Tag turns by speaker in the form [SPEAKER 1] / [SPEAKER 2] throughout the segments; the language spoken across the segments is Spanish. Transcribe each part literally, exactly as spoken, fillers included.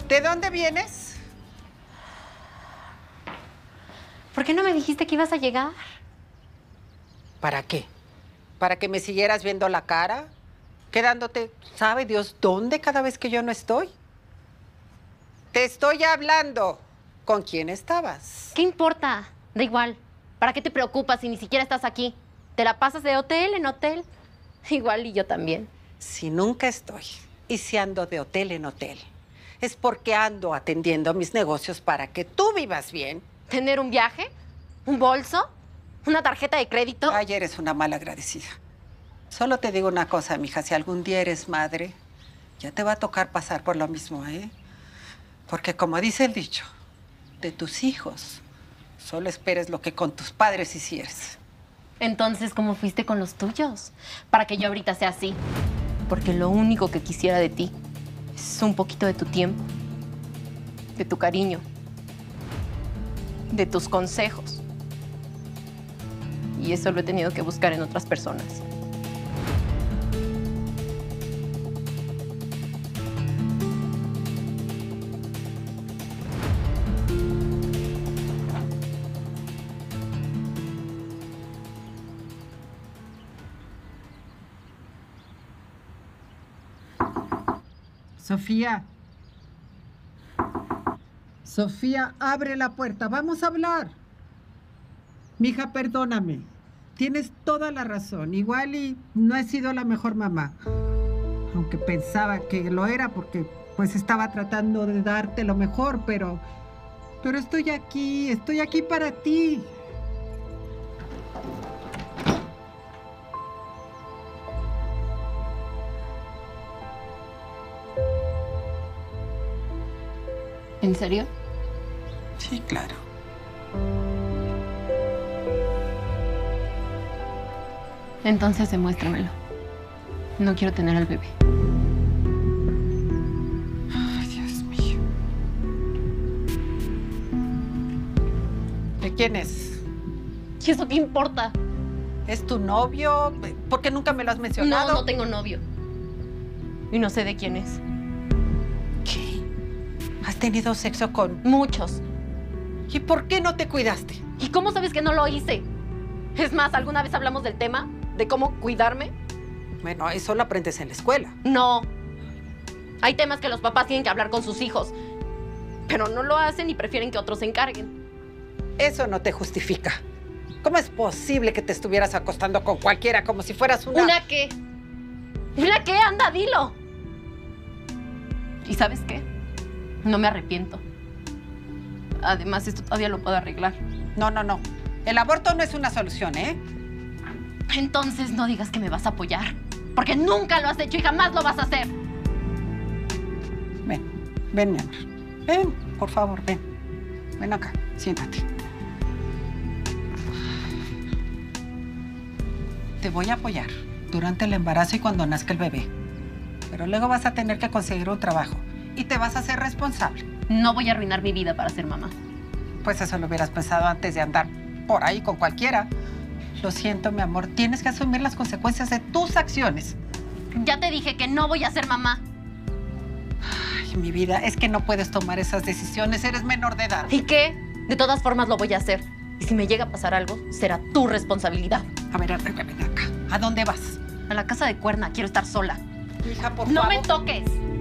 [SPEAKER 1] ¿De dónde vienes?
[SPEAKER 2] ¿Por qué no me dijiste que ibas a llegar?
[SPEAKER 1] ¿Para qué? ¿Para que me siguieras viendo la cara? Quedándote, ¿sabe Dios dónde cada vez que yo no estoy? Te estoy hablando. ¿Con quién estabas?
[SPEAKER 2] ¿Qué importa? Da igual. ¿Para qué te preocupas si ni siquiera estás aquí? ¿Te la pasas de hotel en hotel? Igual y yo también.
[SPEAKER 1] Si nunca estoy y si ando de hotel en hotel, es porque ando atendiendo mis negocios para que tú vivas bien.
[SPEAKER 2] ¿Tener un viaje? ¿Un bolso? ¿Una tarjeta de crédito?
[SPEAKER 1] Ay, eres una mala agradecida. Solo te digo una cosa, mija, si algún día eres madre, ya te va a tocar pasar por lo mismo, ¿eh? Porque como dice el dicho, de tus hijos, solo esperes lo que con tus padres hicieras.
[SPEAKER 2] Entonces, ¿cómo fuiste con los tuyos? Para que yo ahorita sea así. Porque lo único que quisiera de ti es un poquito de tu tiempo, de tu cariño, de tus consejos. Y eso lo he tenido que buscar en otras personas.
[SPEAKER 1] Sofía. Sofía, abre la puerta. Vamos a hablar. Mija, perdóname. Tienes toda la razón. Igual y no he sido la mejor mamá. Aunque pensaba que lo era porque pues estaba tratando de darte lo mejor, pero... Pero estoy aquí, estoy aquí para ti.
[SPEAKER 2] ¿En serio?
[SPEAKER 1] Sí, claro.
[SPEAKER 2] Entonces demuéstramelo. No quiero tener al bebé.
[SPEAKER 1] Ay, Dios mío. ¿De quién es?
[SPEAKER 2] ¿Y eso qué importa?
[SPEAKER 1] ¿Es tu novio? ¿Por qué nunca me lo has mencionado?
[SPEAKER 2] No, no tengo novio. Y no sé de quién es.
[SPEAKER 1] ¿Qué? ¿Has tenido sexo con...?
[SPEAKER 2] Muchos.
[SPEAKER 1] ¿Y por qué no te cuidaste?
[SPEAKER 2] ¿Y cómo sabes que no lo hice? Es más, ¿alguna vez hablamos del tema? ¿De cómo cuidarme?
[SPEAKER 1] Bueno, eso lo aprendes en la escuela.
[SPEAKER 2] No. Hay temas que los papás tienen que hablar con sus hijos. Pero no lo hacen y prefieren que otros se encarguen.
[SPEAKER 1] Eso no te justifica. ¿Cómo es posible que te estuvieras acostando con cualquiera como si fueras una...
[SPEAKER 2] ¿Una qué? ¿Una qué? Anda, dilo. ¿Y sabes qué? No me arrepiento. Además, esto todavía lo puedo arreglar.
[SPEAKER 1] No, no, no. El aborto no es una solución, ¿eh?
[SPEAKER 2] Entonces no digas que me vas a apoyar. Porque nunca lo has hecho y jamás lo vas a hacer.
[SPEAKER 1] Ven, ven, mi amor. Ven, por favor, ven. Ven acá, siéntate. Te voy a apoyar durante el embarazo y cuando nazca el bebé. Pero luego vas a tener que conseguir un trabajo y te vas a hacer responsable.
[SPEAKER 2] No voy a arruinar mi vida para ser mamá.
[SPEAKER 1] Pues eso lo hubieras pensado antes de andar por ahí con cualquiera. Lo siento, mi amor. Tienes que asumir las consecuencias de tus acciones.
[SPEAKER 2] Ya te dije que no voy a ser mamá.
[SPEAKER 1] Ay, mi vida, es que no puedes tomar esas decisiones. Eres menor de edad.
[SPEAKER 2] ¿Y qué? De todas formas lo voy a hacer. Y si me llega a pasar algo, será tu responsabilidad.
[SPEAKER 1] A ver, ven acá. ¿A dónde vas?
[SPEAKER 2] A la casa de Cuerna. Quiero estar sola.
[SPEAKER 1] Hija, por
[SPEAKER 2] ¡No
[SPEAKER 1] favor.
[SPEAKER 2] me toques!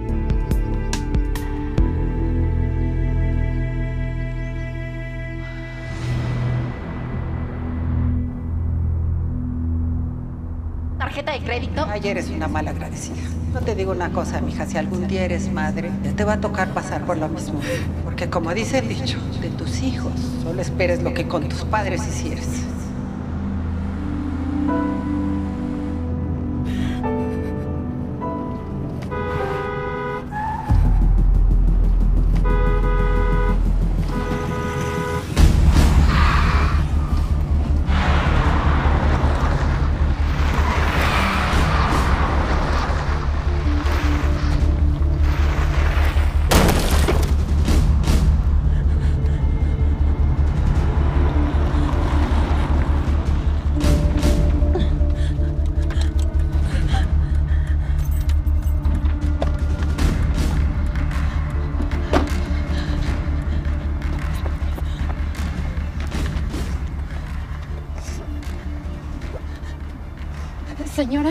[SPEAKER 2] ¿Tarjeta de crédito?
[SPEAKER 1] Ay, eres una mala agradecida. No te digo una cosa, mija. Si algún día eres madre, ya te va a tocar pasar por lo mismo. Porque como dice el dicho, de tus hijos, solo esperes lo que con tus padres hicieras.
[SPEAKER 2] Señora.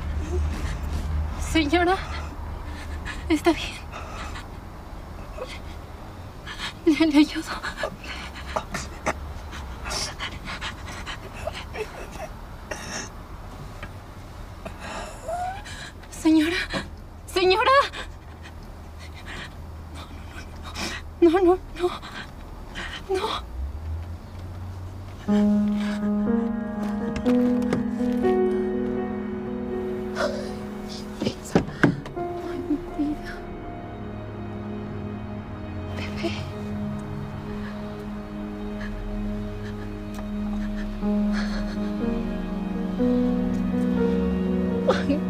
[SPEAKER 2] Señora. Está bien. Le, le ayudo. Señora. Señora. No, no, no. No, no, no. Ay, mi vida. Bebé. Ay.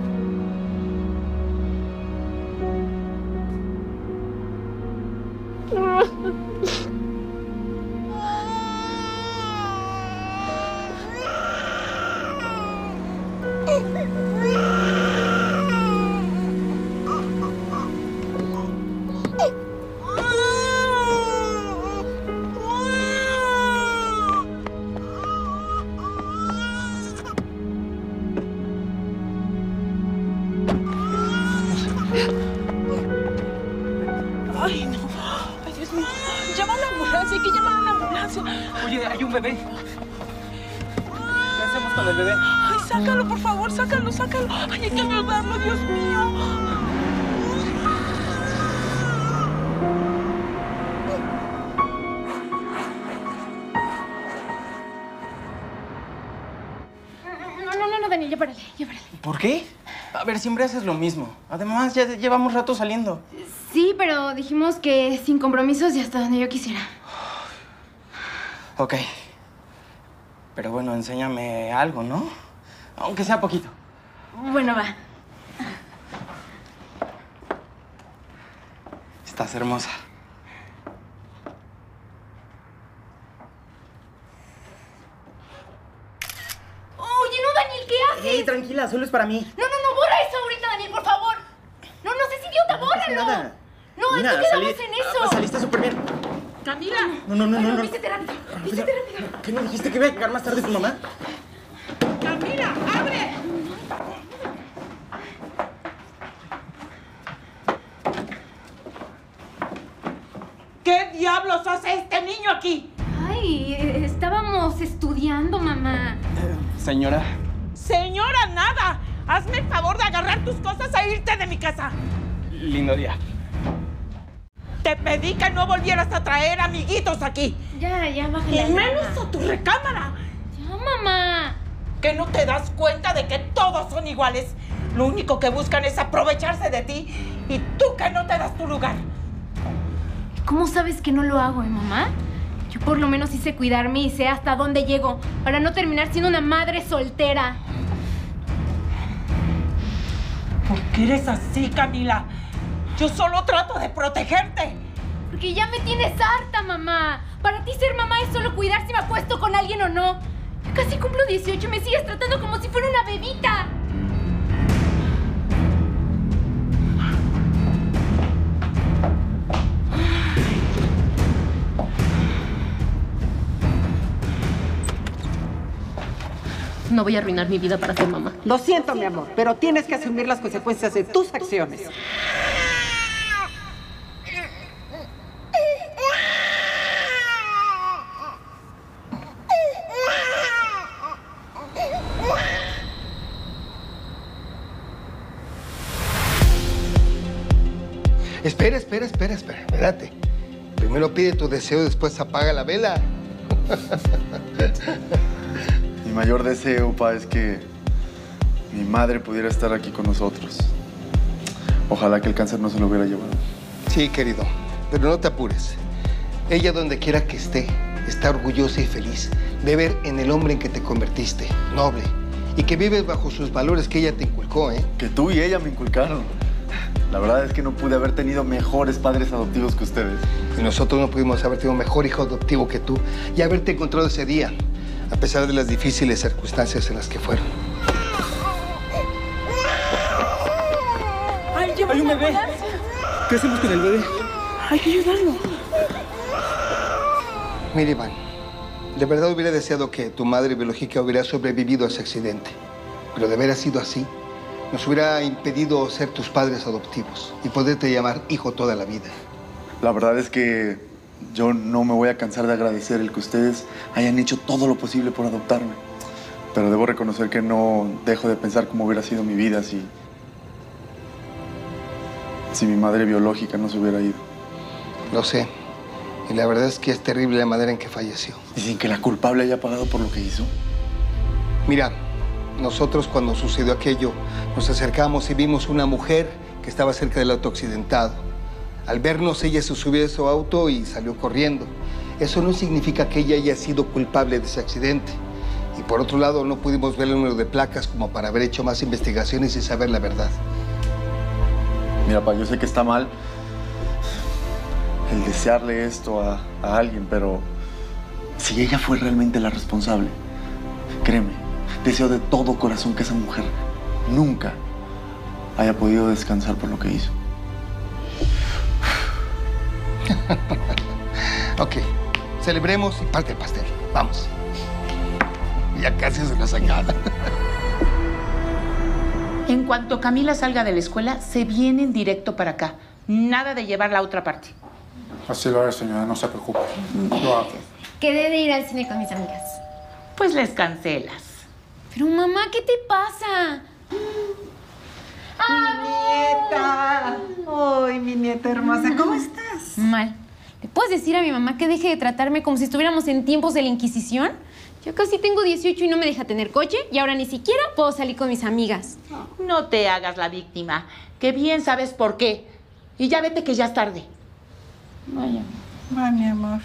[SPEAKER 3] Ay, no. Ay, Dios mío. Llama a la ambulancia, hay que llamar a la ambulancia.
[SPEAKER 4] Oye, hay un bebé. ¿Qué hacemos con el bebé?
[SPEAKER 3] Ay, sácalo, por favor, sácalo, sácalo. Ay, hay que ayudarlo, Dios mío.
[SPEAKER 2] No, no, no, no, Daniel, llévale, llévale.
[SPEAKER 4] ¿Por qué? A ver, siempre haces lo mismo. Además, ya llevamos rato saliendo.
[SPEAKER 2] Sí, pero dijimos que sin compromisos y hasta donde yo quisiera.
[SPEAKER 4] Ok. Pero bueno, enséñame algo, ¿no? Aunque sea poquito.
[SPEAKER 2] Bueno, va.
[SPEAKER 4] Estás hermosa.
[SPEAKER 2] Oye, no, Daniel, ¿qué haces?
[SPEAKER 4] Hey, tranquila, solo es para mí.
[SPEAKER 2] No, no, no, borra eso ahorita, Daniel, por favor. No, no seas idiota, bórralo.
[SPEAKER 4] Nada.
[SPEAKER 2] No,
[SPEAKER 4] Mira,
[SPEAKER 2] no quedamos
[SPEAKER 4] salí-
[SPEAKER 2] en eso.
[SPEAKER 4] ah, saliste súper bien.
[SPEAKER 3] Camila.
[SPEAKER 4] No, no, no,
[SPEAKER 2] Bueno,
[SPEAKER 4] no. no.
[SPEAKER 2] vístete rápido, vístete rápido.
[SPEAKER 4] ¿Qué no dijiste que iba a llegar más tarde tu mamá?
[SPEAKER 3] Camila, abre. ¿Qué diablos hace este niño aquí?
[SPEAKER 2] Ay, eh, estábamos estudiando, mamá.
[SPEAKER 4] Señora.
[SPEAKER 3] Señora, nada. Hazme el favor de agarrar tus cosas e irte de mi casa.
[SPEAKER 4] Lindo día.
[SPEAKER 3] Te pedí que no volvieras a traer amiguitos aquí.
[SPEAKER 2] Ya, ya, bájale.
[SPEAKER 3] Y menos a tu recámara.
[SPEAKER 2] Ya, mamá.
[SPEAKER 3] ¿Que no te das cuenta de que todos son iguales? Lo único que buscan es aprovecharse de ti y tú que no te das tu lugar.
[SPEAKER 2] ¿Cómo sabes que no lo hago, eh, mamá? Yo por lo menos hice cuidarme y sé hasta dónde llego para no terminar siendo una madre soltera.
[SPEAKER 3] ¿Por qué eres así, Camila? Yo solo trato de protegerte.
[SPEAKER 2] Porque ya me tienes harta, mamá. Para ti ser mamá es solo cuidar si me acuesto con alguien o no. Yo casi cumplo dieciocho y me sigues tratando como si fuera una bebita.
[SPEAKER 5] No voy a arruinar mi vida para ser mamá.
[SPEAKER 1] Lo siento, mi amor, pero tienes que asumir las consecuencias de tus acciones.
[SPEAKER 6] Espera, espera, espera, espera, espérate. Primero pide tu deseo, después apaga la vela.
[SPEAKER 7] Mi mayor deseo, pa, es que mi madre pudiera estar aquí con nosotros. Ojalá que el cáncer no se lo hubiera llevado.
[SPEAKER 6] Sí, querido, pero no te apures. Ella, donde quiera que esté, está orgullosa y feliz de ver en el hombre en que te convertiste, noble, y que vives bajo sus valores que ella te inculcó, ¿eh?
[SPEAKER 7] Que tú y ella me inculcaron. La verdad es que no pude haber tenido mejores padres adoptivos que ustedes.
[SPEAKER 6] Y nosotros no pudimos haber tenido mejor hijo adoptivo que tú y haberte encontrado ese día, a pesar de las difíciles circunstancias en las que fueron.
[SPEAKER 3] ¡Ay, lleva
[SPEAKER 4] ¡Hay un
[SPEAKER 3] una
[SPEAKER 4] bebé!
[SPEAKER 3] ambulancia!
[SPEAKER 4] ¿Qué hacemos con el bebé?
[SPEAKER 3] Hay que ayudarlo.
[SPEAKER 6] Mira, Iván, de verdad hubiera deseado que tu madre biológica hubiera sobrevivido a ese accidente. Pero de haber sido así, nos hubiera impedido ser tus padres adoptivos y poderte llamar hijo toda la vida.
[SPEAKER 7] La verdad es que yo no me voy a cansar de agradecer el que ustedes hayan hecho todo lo posible por adoptarme. Pero debo reconocer que no dejo de pensar cómo hubiera sido mi vida si... si mi madre biológica no se hubiera ido.
[SPEAKER 6] Lo sé. Y la verdad es que es terrible la manera en que falleció.
[SPEAKER 7] ¿Y sin que la culpable haya pagado por lo que hizo?
[SPEAKER 6] Mira, nosotros cuando sucedió aquello, nos acercamos y vimos una mujer que estaba cerca del auto accidentado. Al vernos, ella se subió a su auto y salió corriendo. Eso no significa que ella haya sido culpable de ese accidente. Y por otro lado, no pudimos ver el número de placas como para haber hecho más investigaciones y saber la verdad.
[SPEAKER 7] Mira, pa, yo sé que está mal el desearle esto a, a alguien, pero si ella fue realmente la responsable, créeme, deseo de todo corazón que esa mujer nunca haya podido descansar por lo que hizo.
[SPEAKER 6] Ok, celebremos y parte el pastel. Vamos. Ya casi se lo sacaba.
[SPEAKER 3] En cuanto Camila salga de la escuela, se vienen directo para acá. Nada de llevarla a otra parte.
[SPEAKER 8] Así lo haré, señora, no se preocupe. Lo hago.
[SPEAKER 9] Quedé de ir al cine con mis amigas.
[SPEAKER 3] Pues les cancelas.
[SPEAKER 9] Pero mamá, ¿qué te pasa?
[SPEAKER 1] ¡Mi nieta! ¡Ay, mi nieta hermosa! ¿Cómo estás?
[SPEAKER 9] Mal. ¿Le puedes decir a mi mamá que deje de tratarme como si estuviéramos en tiempos de la Inquisición? Yo casi tengo dieciocho y no me deja tener coche y ahora ni siquiera puedo salir con mis amigas.
[SPEAKER 3] No te hagas la víctima, que bien sabes por qué. Y ya vete que ya es tarde.
[SPEAKER 1] Vaya. Va, mi amor.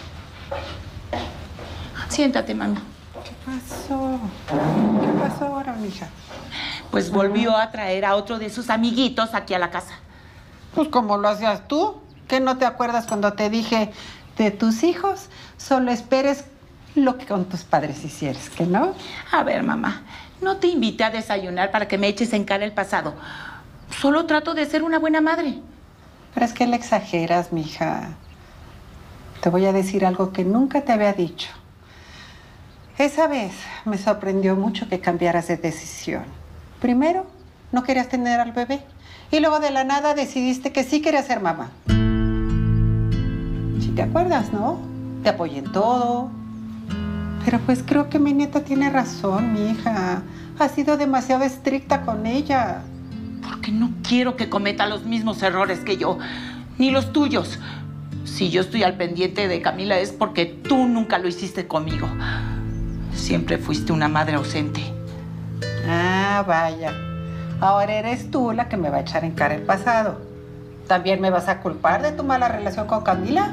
[SPEAKER 3] Siéntate, mami.
[SPEAKER 1] ¿Qué pasó? ¿Qué pasó ahora, mija?
[SPEAKER 3] Pues volvió a traer a otro de sus amiguitos aquí a la casa.
[SPEAKER 1] Pues como lo hacías tú. ¿Qué no te acuerdas cuando te dije de tus hijos? Solo esperes lo que con tus padres hicieras, ¿que no?
[SPEAKER 3] A ver, mamá, no te invité a desayunar para que me eches en cara el pasado. Solo trato de ser una buena madre.
[SPEAKER 1] Pero es que le exageras, mija. Te voy a decir algo que nunca te había dicho. Esa vez me sorprendió mucho que cambiaras de decisión. Primero, no querías tener al bebé. Y luego de la nada decidiste que sí querías ser mamá. Si te acuerdas, ¿no? Te apoyé en todo. Pero pues creo que mi nieta tiene razón, mi hija. Has sido demasiado estricta con ella.
[SPEAKER 3] Porque no quiero que cometa los mismos errores que yo, ni los tuyos. Si yo estoy al pendiente de Camila es porque tú nunca lo hiciste conmigo. Siempre fuiste una madre ausente.
[SPEAKER 1] Ah, vaya. Ahora eres tú la que me va a echar en cara el pasado. ¿También me vas a culpar de tu mala relación con Camila?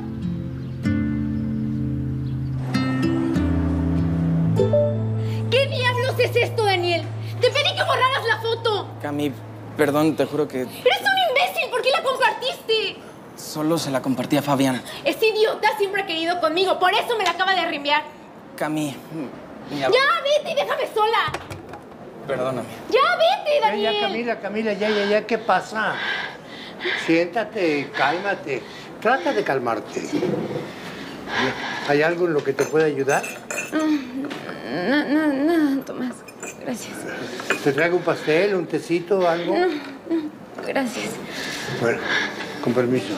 [SPEAKER 9] ¿Qué diablos es esto, Daniel? Te pedí que borraras la foto.
[SPEAKER 4] Cami, perdón, te juro que
[SPEAKER 9] ¡Eres un imbécil! ¿Por qué la compartiste?
[SPEAKER 4] solo se la compartí a Fabián.
[SPEAKER 9] Ese idiota siempre ha querido conmigo, por eso me la acaba de arrimbear.
[SPEAKER 4] Cami, mira.
[SPEAKER 9] ¡Ya, vete y déjame sola!
[SPEAKER 4] Perdóname.
[SPEAKER 9] ¡Ya, vete,
[SPEAKER 10] Ya,
[SPEAKER 9] Daniel!
[SPEAKER 10] ya, Camila, Camila, ya, ya, ya, ¿qué pasa? Siéntate, cálmate. Trata de calmarte. ¿Hay algo en lo que te pueda ayudar?
[SPEAKER 9] No, no, no, Tomás. Gracias.
[SPEAKER 10] ¿Te traigo un pastel, un tecito, algo?
[SPEAKER 9] No, no, gracias.
[SPEAKER 10] Bueno, con permiso.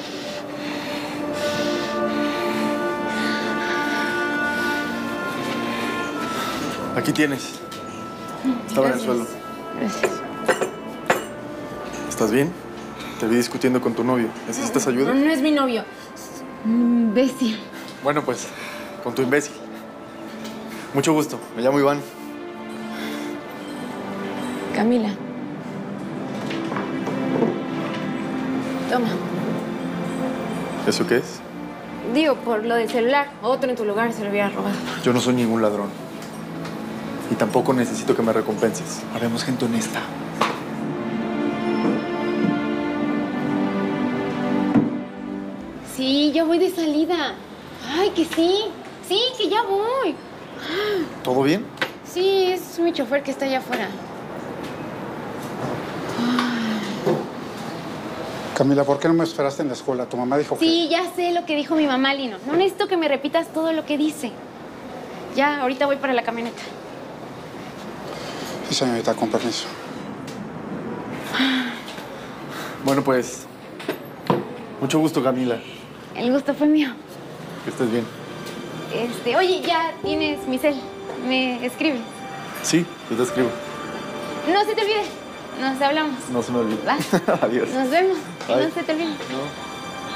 [SPEAKER 7] Aquí tienes. Estaba en el suelo.
[SPEAKER 9] Gracias.
[SPEAKER 7] ¿Estás bien? Te vi discutiendo con tu novio. ¿Necesitas ayuda?
[SPEAKER 9] No, no es mi novio. Es un imbécil.
[SPEAKER 7] Bueno, pues, con tu imbécil. Mucho gusto. Me llamo Iván.
[SPEAKER 9] Camila. Toma.
[SPEAKER 7] ¿Eso qué es?
[SPEAKER 9] Digo, por lo del celular. Otro en tu lugar se lo hubiera robado.
[SPEAKER 7] Yo no soy ningún ladrón. Y tampoco necesito que me recompenses. Habemos gente honesta.
[SPEAKER 9] Sí, ya voy de salida. Ay, que sí. Sí, que ya voy.
[SPEAKER 7] ¿Todo bien?
[SPEAKER 9] Sí, es mi chofer que está allá afuera.
[SPEAKER 8] Camila, ¿por qué no me esperaste en la escuela? Tu mamá dijo que...
[SPEAKER 9] Sí, ya sé lo que dijo mi mamá, Lino. No necesito que me repitas todo lo que dice. Ya, ahorita voy para la camioneta.
[SPEAKER 8] Sí, señorita, con permiso.
[SPEAKER 7] Bueno, pues, mucho gusto, Camila.
[SPEAKER 9] El gusto fue mío.
[SPEAKER 7] Que estés bien.
[SPEAKER 9] Este, oye, ya tienes mi cel. ¿Me escribes?
[SPEAKER 7] Sí, yo te escribo.
[SPEAKER 9] No se te olvide. Nos hablamos.
[SPEAKER 7] No se me olvide.
[SPEAKER 9] Va.
[SPEAKER 7] Adiós.
[SPEAKER 9] Nos vemos. Y
[SPEAKER 7] Bye.
[SPEAKER 9] no se te olvide.
[SPEAKER 7] No.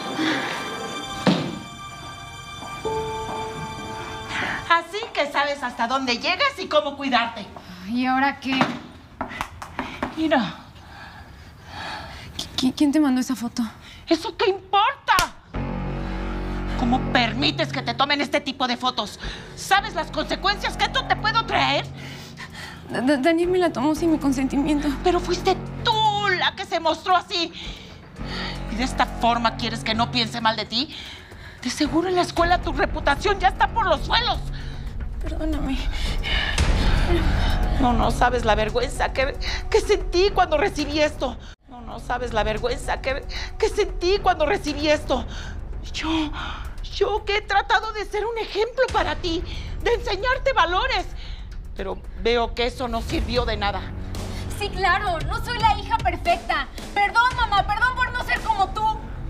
[SPEAKER 3] Así que sabes hasta dónde llegas y cómo cuidarte.
[SPEAKER 9] ¿Y ahora qué?
[SPEAKER 3] Mira.
[SPEAKER 9] ¿Qui- ¿Quién te mandó esa foto?
[SPEAKER 3] ¿Eso qué importa? ¿Cómo permites que te tomen este tipo de fotos? ¿Sabes las consecuencias que esto te puede traer?
[SPEAKER 9] Da- Da- Daniel me la tomó sin mi consentimiento.
[SPEAKER 3] Pero fuiste tú la que se mostró así. ¿Y de esta forma quieres que no piense mal de ti? De seguro en la escuela tu reputación ya está por los suelos.
[SPEAKER 9] Perdóname.
[SPEAKER 3] No, no sabes la vergüenza que, que sentí cuando recibí esto. No, no sabes la vergüenza que, que sentí cuando recibí esto. Yo, yo que he tratado de ser un ejemplo para ti, de enseñarte valores. Pero veo que eso no sirvió de nada.
[SPEAKER 9] Sí, claro. No soy la hija perfecta. Perdón, mamá. Perdón por no ser como tú.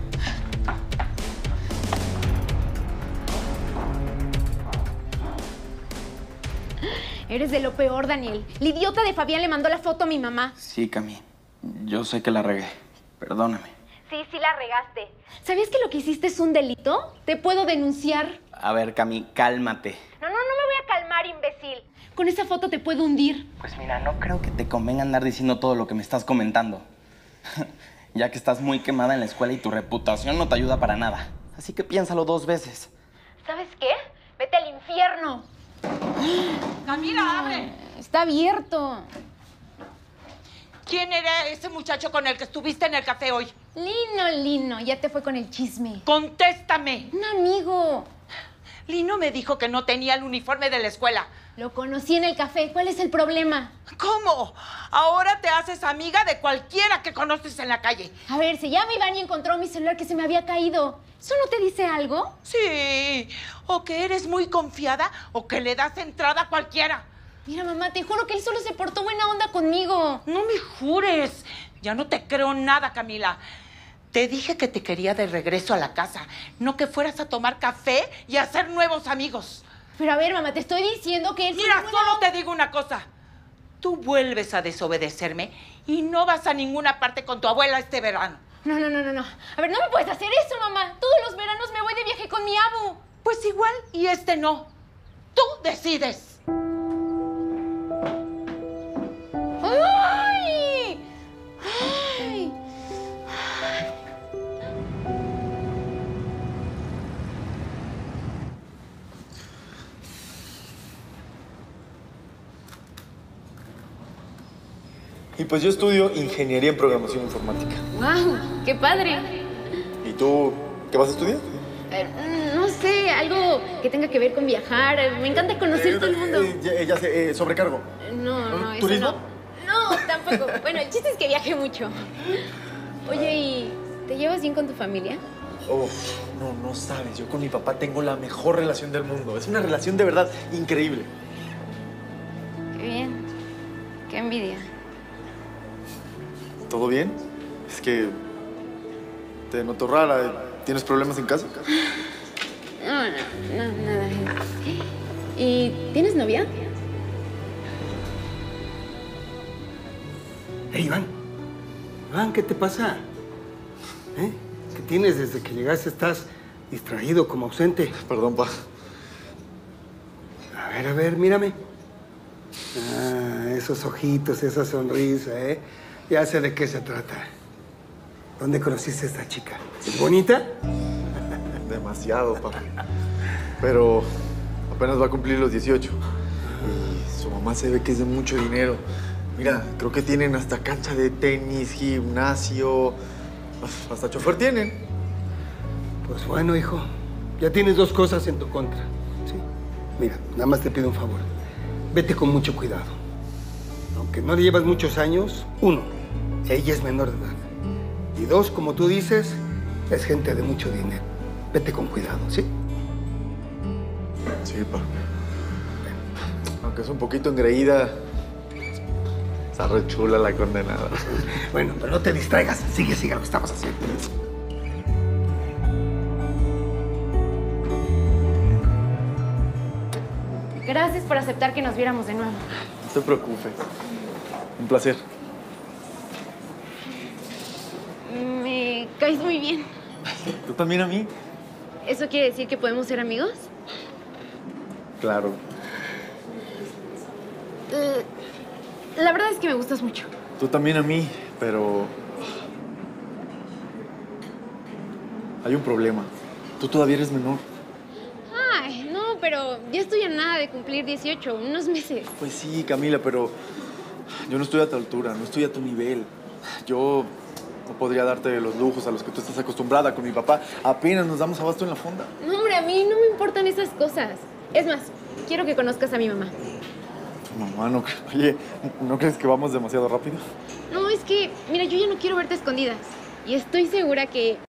[SPEAKER 9] Eres de lo peor, Daniel. La idiota de Fabián le mandó la foto a mi mamá.
[SPEAKER 4] Sí, Cami. Yo sé que la regué. Perdóname.
[SPEAKER 9] Sí, sí la regaste. ¿Sabías que lo que hiciste es un delito? Te puedo denunciar.
[SPEAKER 4] A ver, Cami, cálmate.
[SPEAKER 9] No, no, no me voy a calmar, imbécil. Con esa foto te puedo hundir.
[SPEAKER 4] Pues mira, no creo que te convenga andar diciendo todo lo que me estás comentando. Ya que estás muy quemada en la escuela y tu reputación no te ayuda para nada. Así que piénsalo dos veces.
[SPEAKER 9] ¿Sabes qué? Vete al infierno.
[SPEAKER 3] Camila, abre.
[SPEAKER 9] Está abierto.
[SPEAKER 3] ¿Quién era ese muchacho con el que estuviste en el café hoy?
[SPEAKER 9] Lino, Lino, ya te fue con el chisme.
[SPEAKER 3] ¡Contéstame!
[SPEAKER 9] Un amigo.
[SPEAKER 3] Lino me dijo que no tenía el uniforme de la escuela.
[SPEAKER 9] Lo conocí en el café. ¿Cuál es el problema?
[SPEAKER 3] ¿Cómo? Ahora te haces amiga de cualquiera que conoces en la calle.
[SPEAKER 9] A ver, se llama Iván y encontró mi celular que se me había caído. ¿Eso no te dice algo?
[SPEAKER 3] Sí. O que eres muy confiada o que le das entrada a cualquiera.
[SPEAKER 9] Mira, mamá, te juro que él solo se portó buena onda conmigo.
[SPEAKER 3] No me jures. Ya no te creo nada, Camila. Te dije que te quería de regreso a la casa, no que fueras a tomar café y a hacer nuevos amigos.
[SPEAKER 9] Pero a ver, mamá, te estoy diciendo que él...
[SPEAKER 3] Mira,
[SPEAKER 9] fue
[SPEAKER 3] solo
[SPEAKER 9] buena-
[SPEAKER 3] te digo una cosa. Tú vuelves a desobedecerme y no vas a ninguna parte con tu abuela este verano.
[SPEAKER 9] No, no, no, no, no. A ver, no me puedes hacer eso, mamá. Todos los veranos me voy de viaje con mi abu.
[SPEAKER 3] Pues igual y este no. Tú decides.
[SPEAKER 9] ¡Ay! ¡Ay!
[SPEAKER 7] Y pues yo estudio Ingeniería en Programación Informática.
[SPEAKER 9] ¡Wow! ¡Qué padre!
[SPEAKER 7] ¿Y tú qué vas a estudiar?
[SPEAKER 9] Eh, no sé, algo que tenga que ver con viajar. Me encanta conocer todo el mundo.
[SPEAKER 7] Eh, ya, ya sé, eh, sobrecargo.
[SPEAKER 9] No, no, eso
[SPEAKER 7] ¿Turismo?
[SPEAKER 9] no. No, tampoco. Bueno, el chiste es que viaje mucho. Oye, ¿y te llevas bien con tu familia?
[SPEAKER 7] Uf, no, no sabes. Yo con mi papá tengo la mejor relación del mundo. Es una relación de verdad increíble.
[SPEAKER 9] Qué bien. Qué envidia.
[SPEAKER 7] ¿Todo bien? Es que te noto rara. ¿Tienes problemas en casa?
[SPEAKER 9] No, no, no, nada. ¿Y tienes novia?
[SPEAKER 6] Hey, Iván. Iván, ¿qué te pasa? ¿Eh? ¿Qué tienes desde que llegaste? Estás distraído, como ausente.
[SPEAKER 7] Perdón, pa.
[SPEAKER 6] A ver, a ver, mírame. Ah, esos ojitos, esa sonrisa, ¿eh? Ya sé de qué se trata. ¿Dónde conociste a esta chica? ¿Es bonita?
[SPEAKER 7] Demasiado, pa. Pero apenas va a cumplir los dieciocho. Y su mamá se ve que es de mucho dinero. Mira, creo que tienen hasta cancha de tenis, gimnasio, hasta chofer tienen.
[SPEAKER 6] Pues bueno, hijo, ya tienes dos cosas en tu contra, ¿sí? Mira, nada más te pido un favor. Vete con mucho cuidado. Aunque no le llevas muchos años, uno, ella es menor de edad. Y dos, como tú dices, es gente de mucho dinero. Vete con cuidado, ¿sí?
[SPEAKER 7] Sí, pa. Aunque es un poquito engreída, Está re chula la condenada.
[SPEAKER 10] Bueno, pero no te distraigas. Sigue, sigue lo que estamos haciendo.
[SPEAKER 9] Gracias por aceptar que nos viéramos de nuevo.
[SPEAKER 7] No te preocupes. Un placer.
[SPEAKER 9] Me caes muy bien.
[SPEAKER 7] ¿Tú también a mí?
[SPEAKER 9] ¿Eso quiere decir que podemos ser amigos?
[SPEAKER 7] Claro.
[SPEAKER 9] Eh, la verdad es que me gustas mucho.
[SPEAKER 7] Tú también a mí, pero... hay un problema. Tú todavía eres menor.
[SPEAKER 9] Ay, no, pero ya estoy a nada de cumplir dieciocho, unos meses.
[SPEAKER 7] Pues sí, Camila, pero yo no estoy a tu altura, no estoy a tu nivel. Yo no podría darte los lujos a los que tú estás acostumbrada con mi papá. Apenas nos damos abasto en la fonda.
[SPEAKER 9] No, hombre, a mí no me importan esas cosas. Es más, quiero que conozcas a mi mamá.
[SPEAKER 7] Tu mamá, no... Oye, ¿no crees que vamos demasiado rápido?
[SPEAKER 9] No, es que, mira, yo ya no quiero verte a escondidas. Y estoy segura que